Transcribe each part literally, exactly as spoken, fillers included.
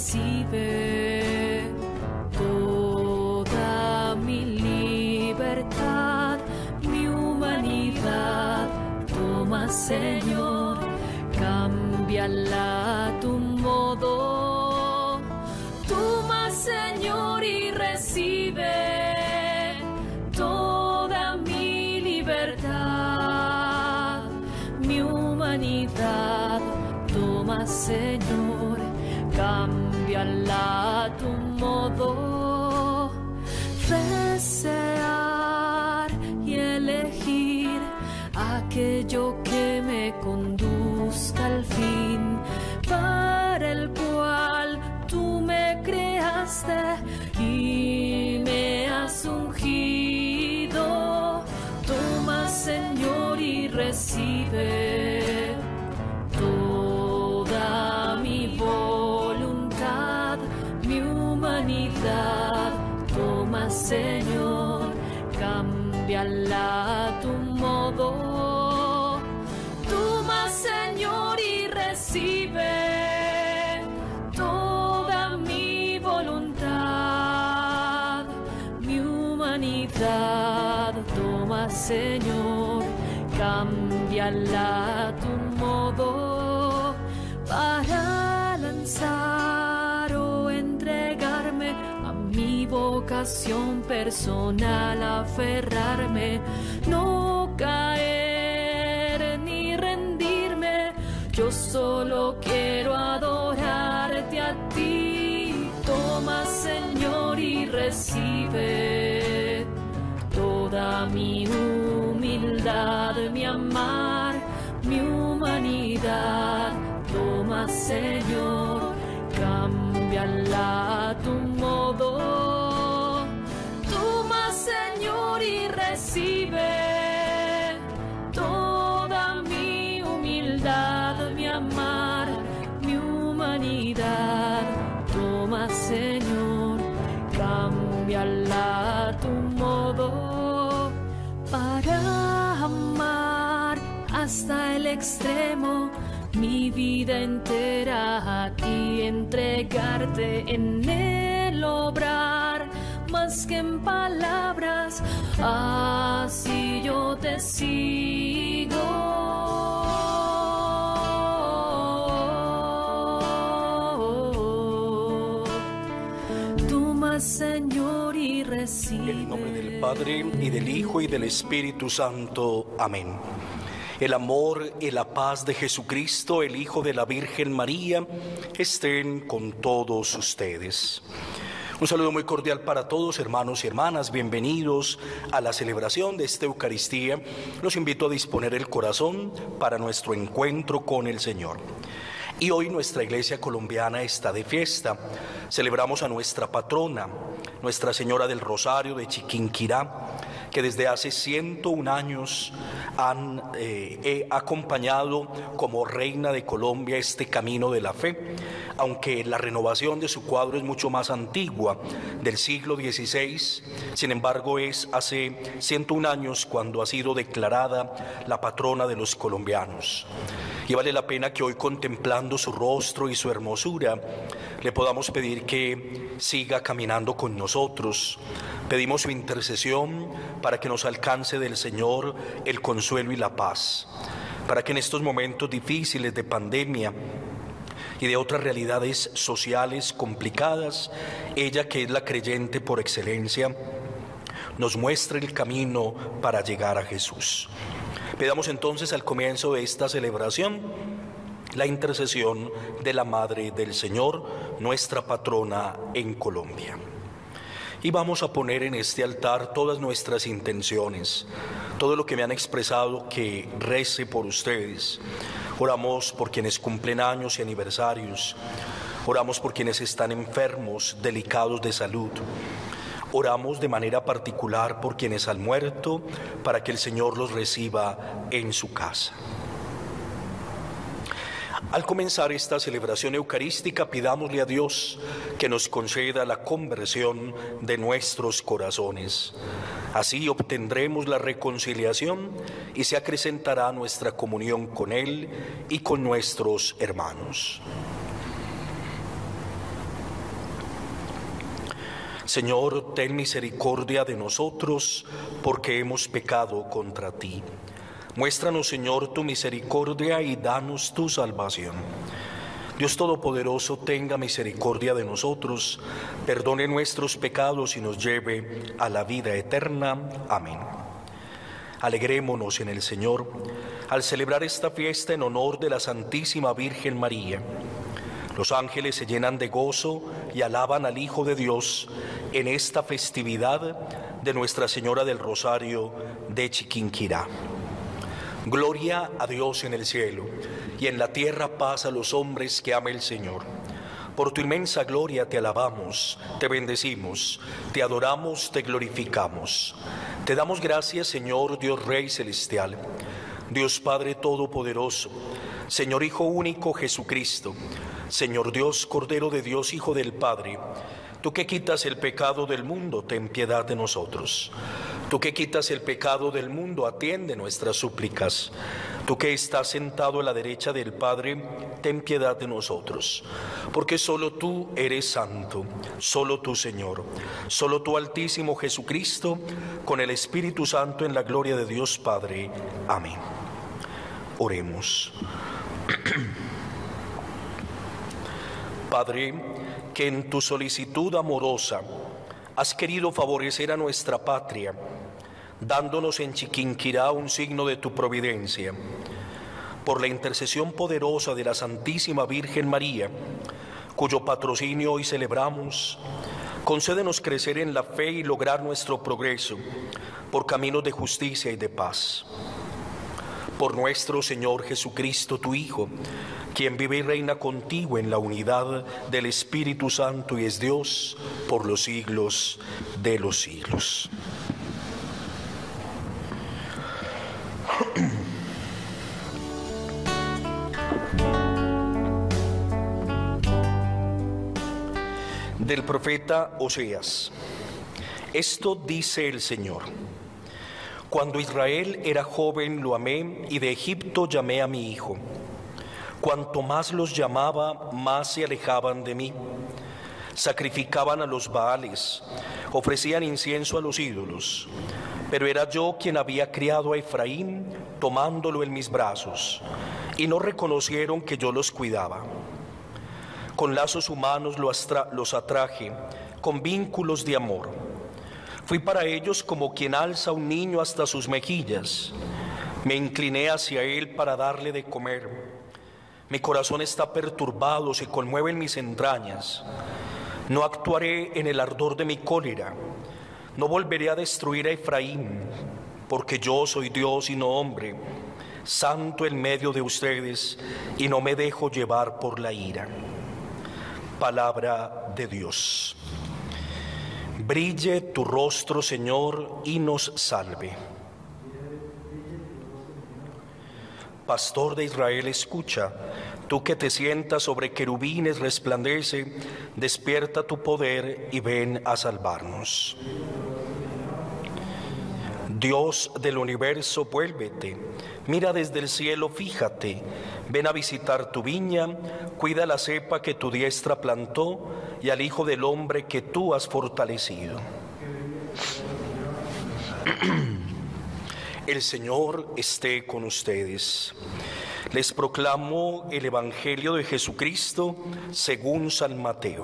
recibe toda mi libertad, mi humanidad. Toma, Señor, cámbiala a tu modo. Toma, Señor, y recibe toda mi libertad, mi humanidad. Toma, Señor, cámbiala a tu modo. Desear y elegir aquello que me conduzca al fin, para el cual tú me creaste y me has ungido. Toma, Señor, y recibe toda mi voluntad, mi humanidad. Toma, Señor, cámbiala a tu modo. Toma, Señor, y recibe toda mi voluntad, mi humanidad. Toma, Señor, cámbiala a tu modo, para lanzar o entregarme a mi vocación personal, aferrarme, no caer ni rendirme. Yo solo quiero adorarte a ti. Toma, Señor, y recibe toda mi humildad, mi amar, mi humanidad. Toma, Señor, cámbiala a tu modo. Toma, Señor, y recibe toda mi humildad, mi amar, mi humanidad. Toma, Señor, cámbiala a tu modo, para amar hasta el extremo, mi vida entera a ti, entregarte en el obrar, más que en palabras, así yo te sigo. Toma, Señor, y recibe. En el nombre del Padre, y del Hijo, y del Espíritu Santo. Amén. El amor y la paz de Jesucristo, el Hijo de la Virgen María, estén con todos ustedes. Un saludo muy cordial para todos, hermanos y hermanas. Bienvenidos a la celebración de esta Eucaristía. Los invito a disponer el corazón para nuestro encuentro con el Señor. Y hoy nuestra iglesia colombiana está de fiesta. Celebramos a nuestra patrona, Nuestra Señora del Rosario de Chiquinquirá, que desde hace ciento un años han eh, acompañado como reina de Colombia este camino de la fe, aunque la renovación de su cuadro es mucho más antigua, del siglo dieciséis, sin embargo es hace ciento un años cuando ha sido declarada la patrona de los colombianos. Y vale la pena que hoy, contemplando su rostro y su hermosura, le podamos pedir que siga caminando con nosotros. Pedimos su intercesión para que nos alcance del Señor el consuelo y la paz, para que en estos momentos difíciles de pandemia y de otras realidades sociales complicadas, ella, que es la creyente por excelencia, nos muestre el camino para llegar a Jesús. Pedamos entonces al comienzo de esta celebración la intercesión de la Madre del Señor, nuestra patrona en Colombia. Y vamos a poner en este altar todas nuestras intenciones, todo lo que me han expresado que rece por ustedes. Oramos por quienes cumplen años y aniversarios, oramos por quienes están enfermos, delicados de salud. Oramos de manera particular por quienes han muerto, para que el Señor los reciba en su casa. Al comenzar esta celebración eucarística, pidámosle a Dios que nos conceda la conversión de nuestros corazones. Así obtendremos la reconciliación y se acrecentará nuestra comunión con Él y con nuestros hermanos. Señor, ten misericordia de nosotros, porque hemos pecado contra ti. Muéstranos, Señor, tu misericordia y danos tu salvación. Dios Todopoderoso, tenga misericordia de nosotros, perdone nuestros pecados y nos lleve a la vida eterna. Amén. Alegrémonos en el Señor al celebrar esta fiesta en honor de la Santísima Virgen María. Los ángeles se llenan de gozo y alaban al Hijo de Dios en esta festividad de Nuestra Señora del Rosario de Chiquinquirá. Gloria a Dios en el cielo, y en la tierra paz a los hombres que ama el Señor. Por tu inmensa gloria te alabamos, te bendecimos, te adoramos, te glorificamos. Te damos gracias, Señor Dios Rey Celestial, Dios Padre Todopoderoso, Señor Hijo único Jesucristo, Señor Dios, Cordero de Dios, Hijo del Padre. Tú que quitas el pecado del mundo, ten piedad de nosotros. Tú que quitas el pecado del mundo, atiende nuestras súplicas. Tú que estás sentado a la derecha del Padre, ten piedad de nosotros. Porque solo tú eres santo, solo tú, Señor, solo tú, Altísimo Jesucristo, con el Espíritu Santo en la gloria de Dios Padre. Amén. Oremos. Padre, que en tu solicitud amorosa has querido favorecer a nuestra patria, dándonos en Chiquinquirá un signo de tu providencia. Por la intercesión poderosa de la Santísima Virgen María, cuyo patrocinio hoy celebramos, concédenos crecer en la fe y lograr nuestro progreso por caminos de justicia y de paz. Por nuestro Señor Jesucristo, tu Hijo, quien vive y reina contigo en la unidad del Espíritu Santo y es Dios por los siglos de los siglos. Del profeta Oseas. Esto dice el Señor: Cuando Israel era joven lo amé, y de Egipto llamé a mi hijo. Cuanto más los llamaba, más se alejaban de mí. Sacrificaban a los Baales, ofrecían incienso a los ídolos. Pero era yo quien había criado a Efraín, tomándolo en mis brazos, y no reconocieron que yo los cuidaba. Con lazos humanos los atraje, con vínculos de amor. Fui para ellos como quien alza a un niño hasta sus mejillas. Me incliné hacia él para darle de comer. Mi corazón está perturbado, se conmueven mis entrañas. No actuaré en el ardor de mi cólera. No volveré a destruir a Efraín, porque yo soy Dios y no hombre, santo en medio de ustedes, y no me dejo llevar por la ira. Palabra de Dios. Brille tu rostro, Señor, y nos salve. Pastor de Israel, escucha, tú que te sientas sobre querubines resplandece, despierta tu poder y ven a salvarnos. Dios del universo, vuélvete, mira desde el cielo, fíjate, ven a visitar tu viña, cuida la cepa que tu diestra plantó y al Hijo del Hombre que tú has fortalecido. El Señor esté con ustedes. Les proclamo el Evangelio de Jesucristo según San Mateo.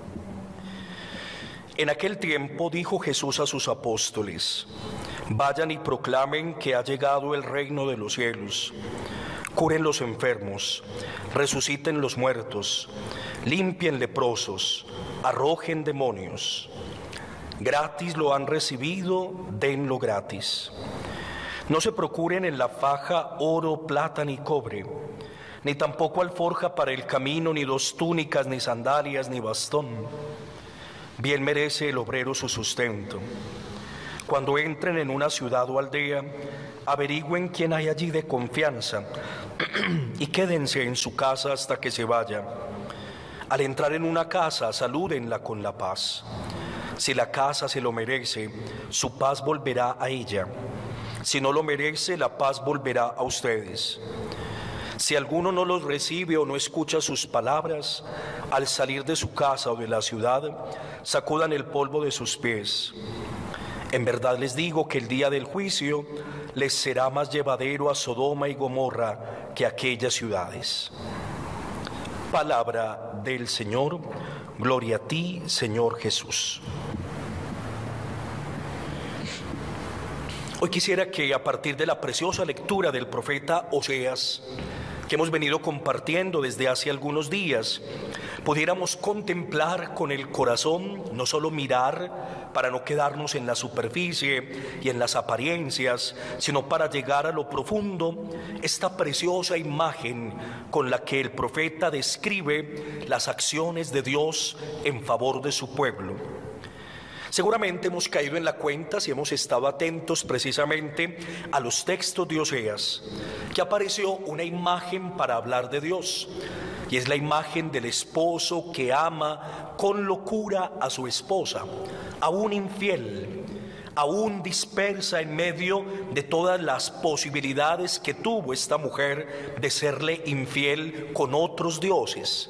En aquel tiempo dijo Jesús a sus apóstoles: vayan y proclamen que ha llegado el reino de los cielos. Curen los enfermos, resuciten los muertos, limpien leprosos, arrojen demonios. Gratis lo han recibido, denlo gratis. No se procuren en la faja oro, plata ni cobre, ni tampoco alforja para el camino, ni dos túnicas, ni sandalias, ni bastón. Bien merece el obrero su sustento. Cuando entren en una ciudad o aldea, averigüen quién hay allí de confianza y quédense en su casa hasta que se vaya. Al entrar en una casa, salúdenla con la paz. Si la casa se lo merece, su paz volverá a ella. Si no lo merece, la paz volverá a ustedes. Si alguno no los recibe o no escucha sus palabras, al salir de su casa o de la ciudad, sacudan el polvo de sus pies. En verdad les digo que el día del juicio les será más llevadero a Sodoma y Gomorra que a aquellas ciudades. Palabra del Señor. Gloria a ti, Señor Jesús. Hoy quisiera que a partir de la preciosa lectura del profeta Oseas, que hemos venido compartiendo desde hace algunos días, pudiéramos contemplar con el corazón, no solo mirar para no quedarnos en la superficie y en las apariencias, sino para llegar a lo profundo, esta preciosa imagen con la que el profeta describe las acciones de Dios en favor de su pueblo. Seguramente hemos caído en la cuenta, si hemos estado atentos precisamente a los textos de Oseas, que apareció una imagen para hablar de Dios, y es la imagen del esposo que ama con locura a su esposa, aún infiel, aún dispersa en medio de todas las posibilidades que tuvo esta mujer de serle infiel con otros dioses.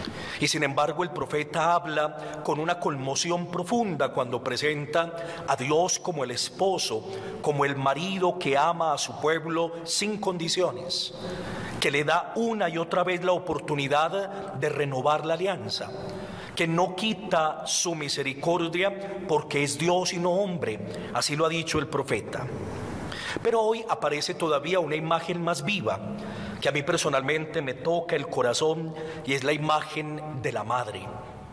Y sin embargo el profeta habla con una conmoción profunda cuando presenta a Dios como el esposo, como el marido que ama a su pueblo sin condiciones, que le da una y otra vez la oportunidad de renovar la alianza, que no quita su misericordia porque es Dios y no hombre, así lo ha dicho el profeta. Pero hoy aparece todavía una imagen más viva, que a mí personalmente me toca el corazón, y es la imagen de la madre.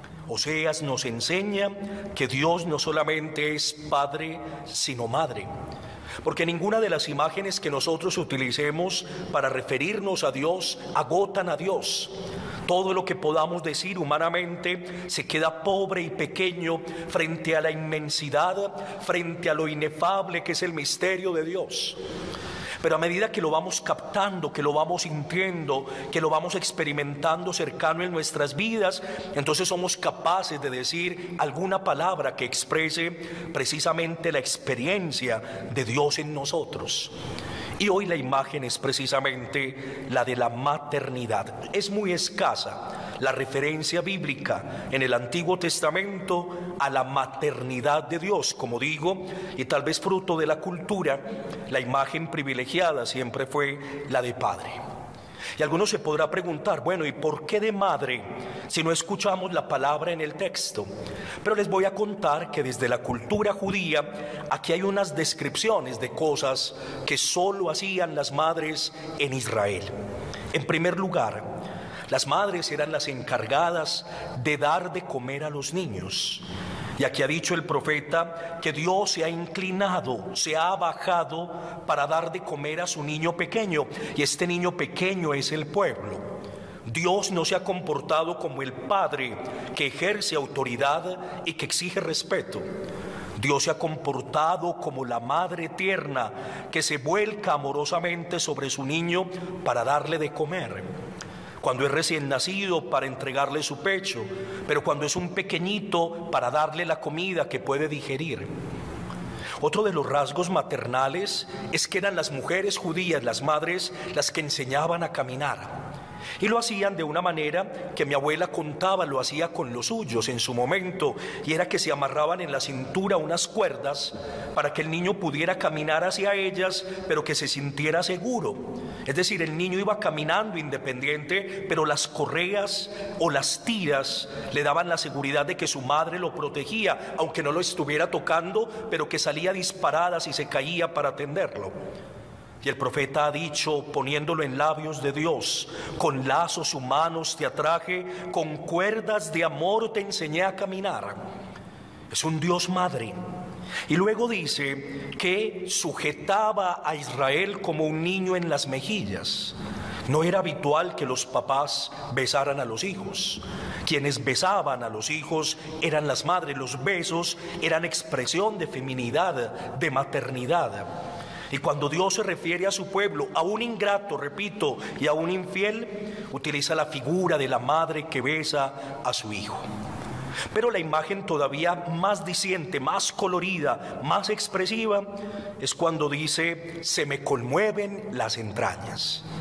Oseas nos enseña que Dios no solamente es padre, sino madre. Porque ninguna de las imágenes que nosotros utilicemos para referirnos a Dios agotan a Dios. Todo lo que podamos decir humanamente se queda pobre y pequeño frente a la inmensidad, frente a lo inefable que es el misterio de Dios. Pero a medida que lo vamos captando, que lo vamos sintiendo, que lo vamos experimentando cercano en nuestras vidas, entonces somos capaces de decir alguna palabra que exprese precisamente la experiencia de Dios en nosotros. Y hoy la imagen es precisamente la de la maternidad. Es muy escasa la referencia bíblica en el Antiguo Testamento a la maternidad de Dios, como digo, y tal vez fruto de la cultura, la imagen privilegiada siempre fue la de padre. Y algunos se podrá preguntar, bueno, ¿y por qué de madre si no escuchamos la palabra en el texto? Pero les voy a contar que desde la cultura judía aquí hay unas descripciones de cosas que solo hacían las madres en Israel. En primer lugar, las madres eran las encargadas de dar de comer a los niños. Y aquí ha dicho el profeta que Dios se ha inclinado, se ha bajado para dar de comer a su niño pequeño. Y este niño pequeño es el pueblo. Dios no se ha comportado como el padre que ejerce autoridad y que exige respeto. Dios se ha comportado como la madre tierna que se vuelca amorosamente sobre su niño para darle de comer. Cuando es recién nacido, para entregarle su pecho, pero cuando es un pequeñito, para darle la comida que puede digerir. Otro de los rasgos maternales es que eran las mujeres judías, las madres, las que enseñaban a caminar. Y lo hacían de una manera que mi abuela contaba, lo hacía con los suyos en su momento, y era que se amarraban en la cintura unas cuerdas para que el niño pudiera caminar hacia ellas, pero que se sintiera seguro. Es decir, el niño iba caminando independiente, pero las correas o las tiras le daban la seguridad de que su madre lo protegía, aunque no lo estuviera tocando, pero que salía disparada si se caía para atenderlo. Y el profeta ha dicho, poniéndolo en labios de Dios, con lazos humanos te atraje, con cuerdas de amor te enseñé a caminar. Es un Dios madre. Y luego dice que sujetaba a Israel como un niño en las mejillas. No era habitual que los papás besaran a los hijos. Quienes besaban a los hijos eran las madres. Los besos eran expresión de feminidad, de maternidad. Y cuando Dios se refiere a su pueblo, a un ingrato, repito, y a un infiel, utiliza la figura de la madre que besa a su hijo. Pero la imagen todavía más diciente, más colorida, más expresiva, es cuando dice, se me conmueven las entrañas.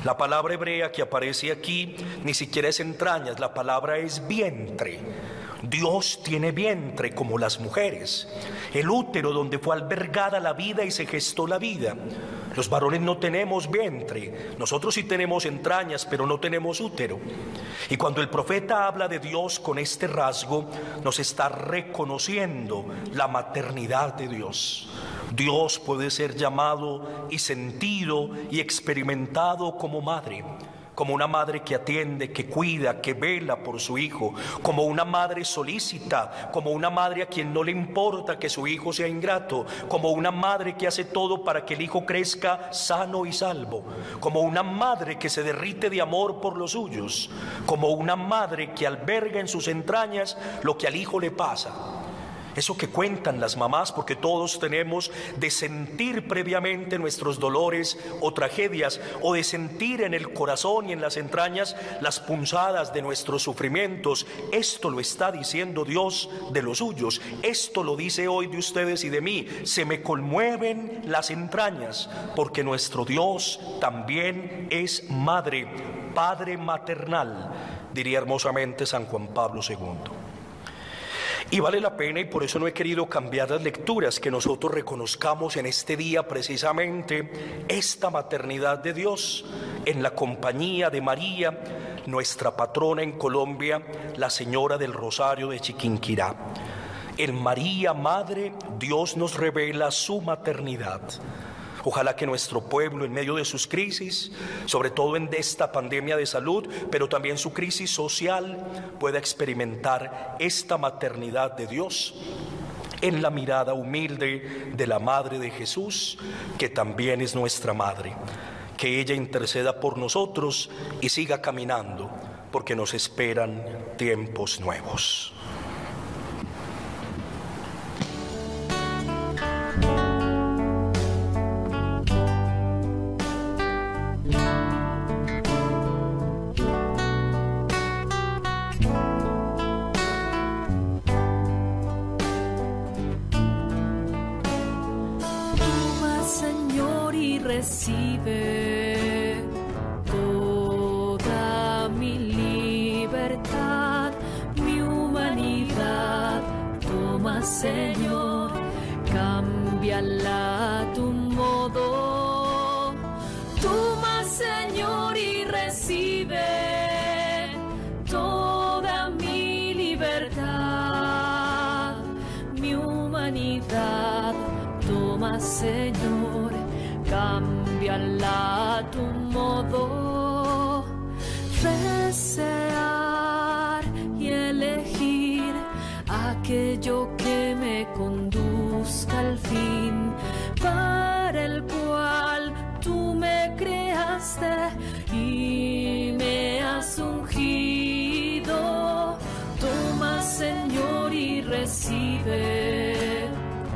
La palabra hebrea que aparece aquí ni siquiera es entrañas, la palabra es vientre. Dios tiene vientre como las mujeres, el útero donde fue albergada la vida y se gestó la vida. Los varones no tenemos vientre, nosotros sí tenemos entrañas, pero no tenemos útero. Y cuando el profeta habla de Dios con este rasgo, nos está reconociendo la maternidad de Dios. Dios puede ser llamado y sentido y experimentado como madre, como una madre que atiende, que cuida, que vela por su hijo, como una madre solícita, como una madre a quien no le importa que su hijo sea ingrato, como una madre que hace todo para que el hijo crezca sano y salvo, como una madre que se derrite de amor por los suyos, como una madre que alberga en sus entrañas lo que al hijo le pasa. Eso que cuentan las mamás, porque todos tenemos de sentir previamente nuestros dolores o tragedias, o de sentir en el corazón y en las entrañas las punzadas de nuestros sufrimientos. Esto lo está diciendo Dios de los suyos, esto lo dice hoy de ustedes y de mí. Se me conmueven las entrañas, porque nuestro Dios también es madre, padre maternal, diría hermosamente San Juan Pablo segundo. Y vale la pena, y por eso no he querido cambiar las lecturas, que nosotros reconozcamos en este día precisamente esta maternidad de Dios en la compañía de María, nuestra patrona en Colombia, la Señora del Rosario de Chiquinquirá. En María Madre, Dios nos revela su maternidad. Ojalá que nuestro pueblo, en medio de sus crisis, sobre todo en esta pandemia de salud, pero también su crisis social, pueda experimentar esta maternidad de Dios en la mirada humilde de la Madre de Jesús, que también es nuestra Madre. Que ella interceda por nosotros y siga caminando, porque nos esperan tiempos nuevos. Recibe toda mi libertad, mi humanidad. Toma, Señor, cámbiala a tu modo. Toma, Señor, y recibe toda mi libertad, mi humanidad. Toma, Señor, cámbiala a tu modo. Desear y elegir aquello que me conduzca al fin, para el cual tú me creaste y me has ungido. Toma, Señor, y recibe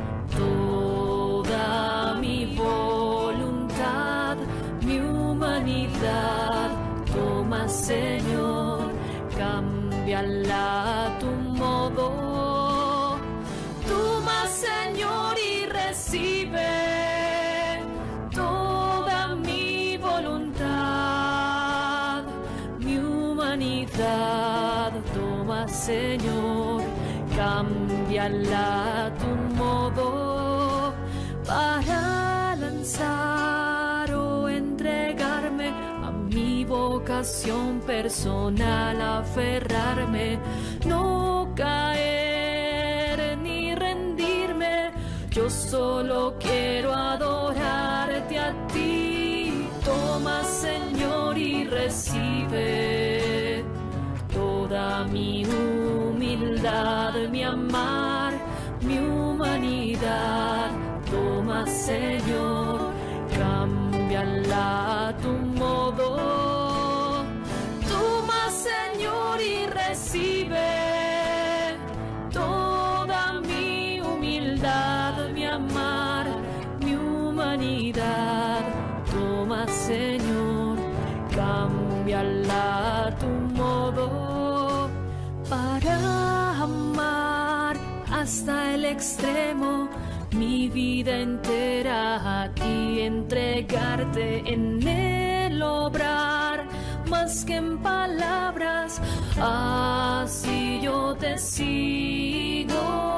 toda mi voluntad, mi humanidad. Toma, Señor, cámbiala a tu modo. Toma, Señor, y recibe toda mi voluntad, mi humanidad. Toma, Señor, cámbiala a tu modo, para lanzar o entregarme a mi vocación personal, aferrarme, no caer ni rendirme. Yo solo quiero adorarte a ti. Toma, Señor, y recibe toda mi humildad, mi amar, mi humanidad. Toma, Señor, cámbiala a tu modo. Toma, Señor, y recibe toda mi humildad, mi amar, mi humanidad. Toma, Señor, cámbiala a tu modo, para amar hasta el extremo mi vida entera a ti entregarte en el obrar, más que en palabras, así yo te sigo.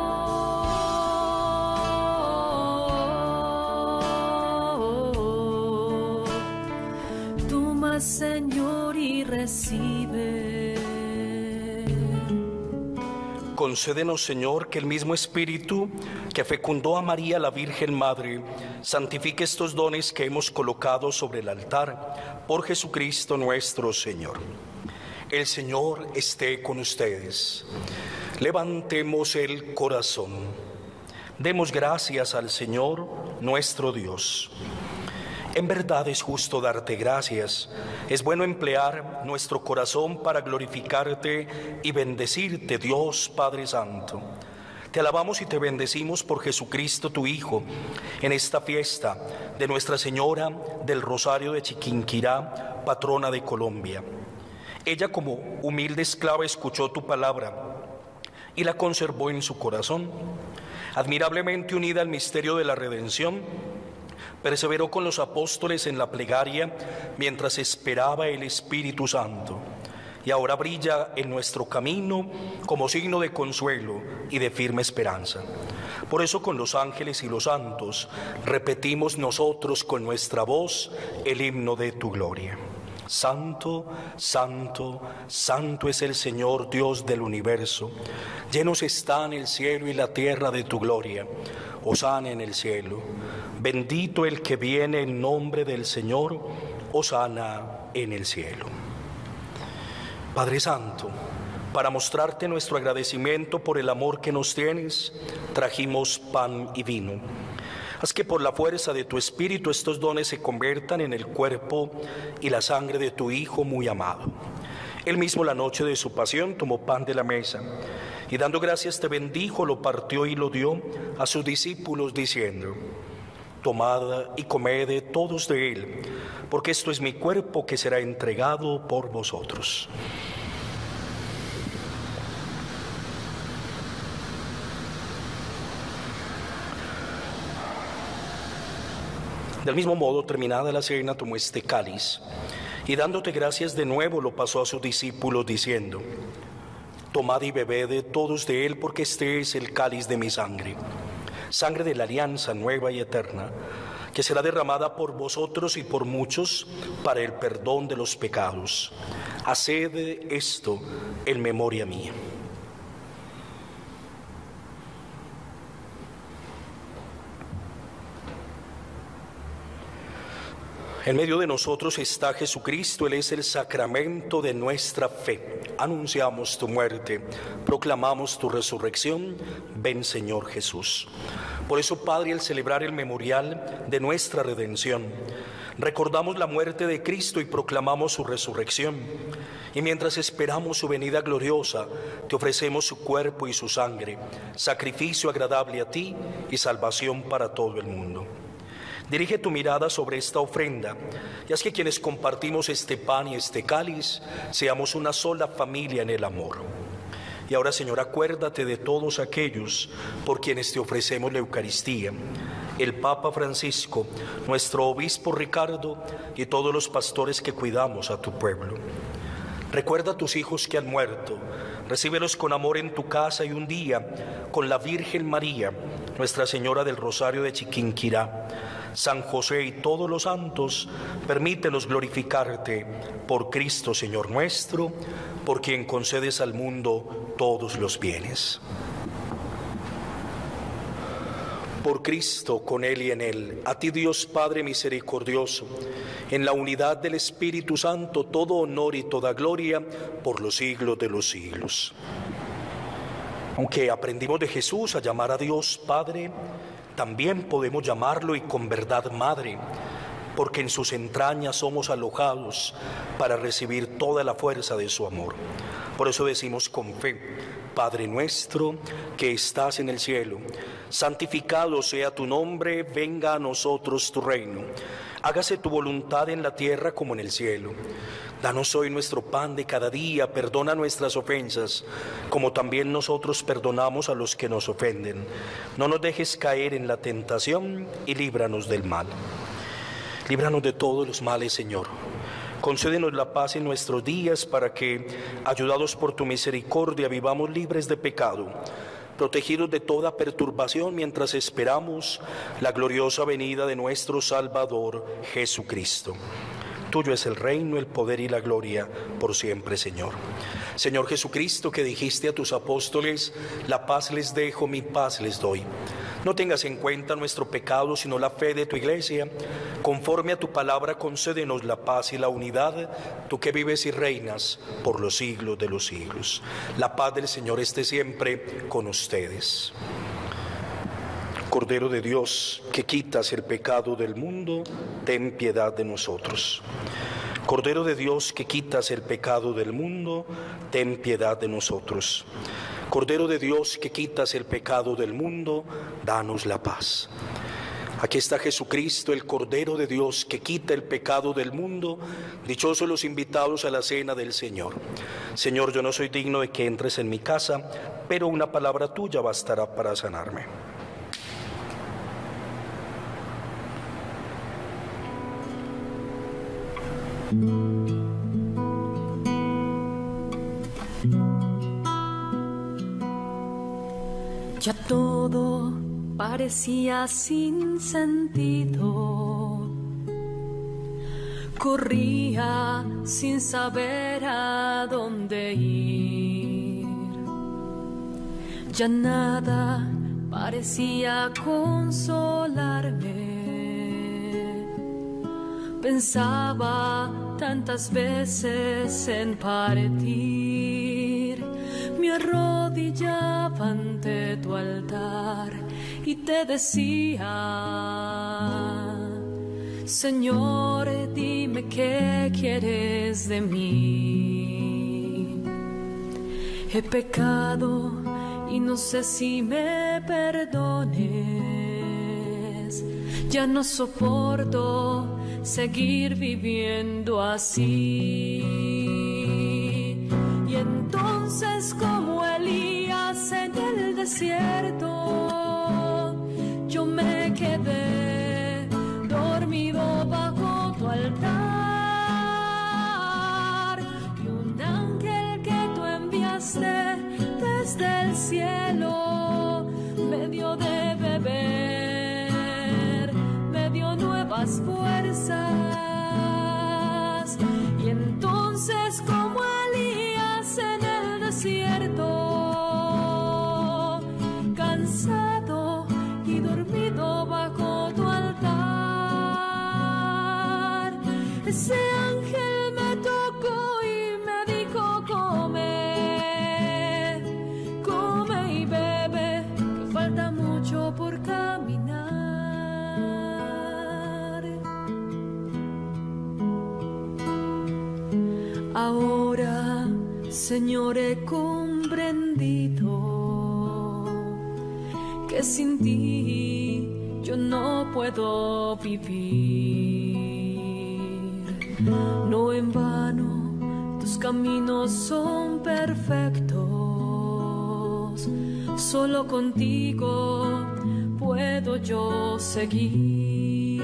Señor, y recibe. Concédenos, Señor, que el mismo Espíritu que fecundó a María, la Virgen Madre, santifique estos dones que hemos colocado sobre el altar, por Jesucristo nuestro Señor. El Señor esté con ustedes. Levantemos el corazón. Demos gracias al Señor, nuestro Dios. En verdad es justo darte gracias, es bueno emplear nuestro corazón para glorificarte y bendecirte, Dios Padre Santo. Te alabamos y te bendecimos por Jesucristo tu Hijo, en esta fiesta de Nuestra Señora del Rosario de Chiquinquirá, patrona de Colombia. Ella, como humilde esclava, escuchó tu palabra y la conservó en su corazón. Admirablemente unida al misterio de la redención, perseveró con los apóstoles en la plegaria mientras esperaba el Espíritu Santo, y ahora brilla en nuestro camino como signo de consuelo y de firme esperanza. Por eso, con los ángeles y los santos repetimos nosotros con nuestra voz el himno de tu gloria. Santo, santo, santo es el Señor Dios del universo. Llenos están el cielo y la tierra de tu gloria. Hosana en el cielo. Bendito el que viene en nombre del Señor. Hosana en el cielo. Padre Santo, para mostrarte nuestro agradecimiento por el amor que nos tienes, trajimos pan y vino. Haz que por la fuerza de tu Espíritu estos dones se conviertan en el cuerpo y la sangre de tu Hijo muy amado. Él mismo, la noche de su pasión, tomó pan de la mesa y dando gracias te bendijo, lo partió y lo dio a sus discípulos diciendo: tomad y comed todos de él, porque esto es mi cuerpo que será entregado por vosotros. Del mismo modo, terminada la cena, tomó este cáliz y dándote gracias de nuevo lo pasó a sus discípulos diciendo: tomad y bebed todos de él, porque este es el cáliz de mi sangre, sangre de la alianza nueva y eterna, que será derramada por vosotros y por muchos para el perdón de los pecados. Haced esto en memoria mía. En medio de nosotros está Jesucristo, Él es el sacramento de nuestra fe. Anunciamos tu muerte, proclamamos tu resurrección. Ven, Señor Jesús. Por eso, Padre, al celebrar el memorial de nuestra redención, recordamos la muerte de Cristo y proclamamos su resurrección. Y mientras esperamos su venida gloriosa, te ofrecemos su cuerpo y su sangre, sacrificio agradable a ti y salvación para todo el mundo. Dirige tu mirada sobre esta ofrenda y haz que quienes compartimos este pan y este cáliz seamos una sola familia en el amor. Y ahora, Señor, acuérdate de todos aquellos por quienes te ofrecemos la Eucaristía: el Papa Francisco, nuestro obispo Ricardo y todos los pastores que cuidamos a tu pueblo. Recuerda a tus hijos que han muerto, recíbelos con amor en tu casa y un día con la Virgen María, Nuestra Señora del Rosario de Chiquinquirá, San José y todos los santos, permítenos glorificarte por Cristo Señor nuestro, por quien concedes al mundo todos los bienes. Por Cristo, con Él y en Él, a ti Dios Padre misericordioso, en la unidad del Espíritu Santo, todo honor y toda gloria por los siglos de los siglos. Aunque aprendimos de Jesús a llamar a Dios Padre, también podemos llamarlo y con verdad Madre, porque en sus entrañas somos alojados para recibir toda la fuerza de su amor. Por eso decimos con fe: Padre nuestro que estás en el cielo, santificado sea tu nombre, venga a nosotros tu reino. Hágase tu voluntad en la tierra como en el cielo. Danos hoy nuestro pan de cada día, perdona nuestras ofensas, como también nosotros perdonamos a los que nos ofenden. No nos dejes caer en la tentación y líbranos del mal. Líbranos de todos los males, Señor. Concédenos la paz en nuestros días para que, ayudados por tu misericordia, vivamos libres de pecado, protegidos de toda perturbación mientras esperamos la gloriosa venida de nuestro Salvador Jesucristo. Tuyo es el reino, el poder y la gloria por siempre, Señor. Señor Jesucristo, que dijiste a tus apóstoles, la paz les dejo, mi paz les doy. No tengas en cuenta nuestro pecado, sino la fe de tu iglesia. Conforme a tu palabra, concédenos la paz y la unidad, tú que vives y reinas por los siglos de los siglos. La paz del Señor esté siempre con ustedes. Cordero de Dios, que quitas el pecado del mundo, ten piedad de nosotros. Cordero de Dios, que quitas el pecado del mundo, ten piedad de nosotros. Cordero de Dios, que quitas el pecado del mundo, danos la paz. Aquí está Jesucristo, el Cordero de Dios, que quita el pecado del mundo. Dichosos los invitados a la cena del Señor. Señor, yo no soy digno de que entres en mi casa, pero una palabra tuya bastará para sanarme. Ya todo parecía sin sentido. Corría sin saber a dónde ir. Ya nada parecía consolarme. Pensaba tantas veces en partir. Me arrodillaba ante tu altar y te decía: Señor, dime qué quieres de mí. He pecado y no sé si me perdones. Ya no soporto seguir viviendo así. Y entonces, como Elías en el desierto, yo me quedé dormido bajo tu altar. Y un ángel que tú enviaste desde el cielo me dio de beber, me dio nuevas fuerzas. Y entonces, como Elías en el desierto, cansado y dormido bajo tu altar, ese ángel me tocó y me dijo: come, come y bebe, que falta mucho por caminar. Ahora, Señor, he comprendido que sin ti yo no puedo vivir. No en vano tus caminos son perfectos. Solo contigo puedo yo seguir.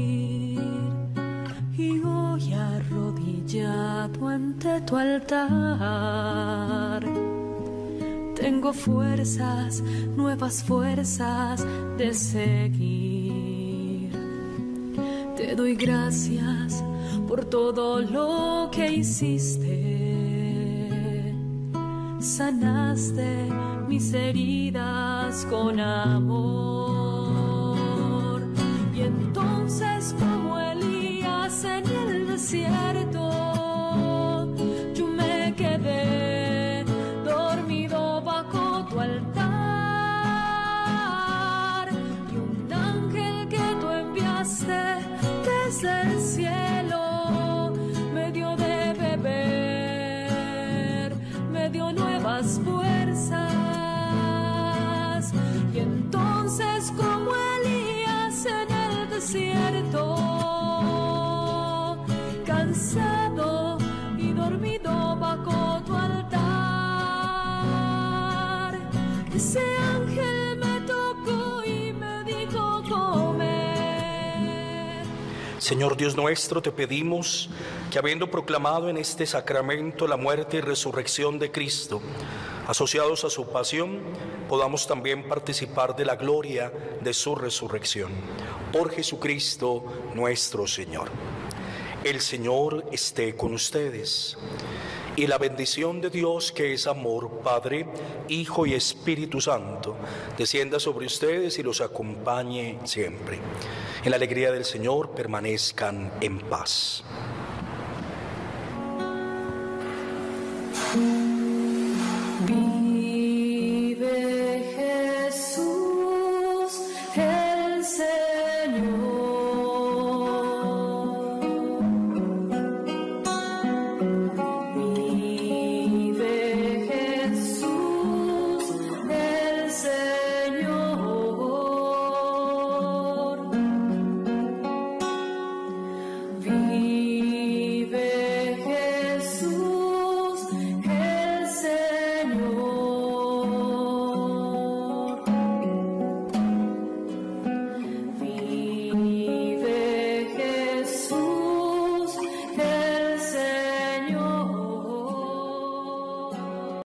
Y hoy arrodillado ante tu altar, tengo fuerzas, nuevas fuerzas de seguir. Te doy gracias por todo lo que hiciste. Sanaste mis heridas con amor. Y entonces, como Elías en el desierto, yo me quedé dormido bajo tu altar. Y un ángel que tú enviaste desde el cielo me dio de beber, me dio nuevas fuerzas. Y entonces, como Elías en el desierto, cansado Señor Dios nuestro, te pedimos que, habiendo proclamado en este sacramento la muerte y resurrección de Cristo, asociados a su pasión, podamos también participar de la gloria de su resurrección. Por Jesucristo nuestro Señor. El Señor esté con ustedes. Y la bendición de Dios, que es amor, Padre, Hijo y Espíritu Santo, descienda sobre ustedes y los acompañe siempre. En la alegría del Señor permanezcan en paz.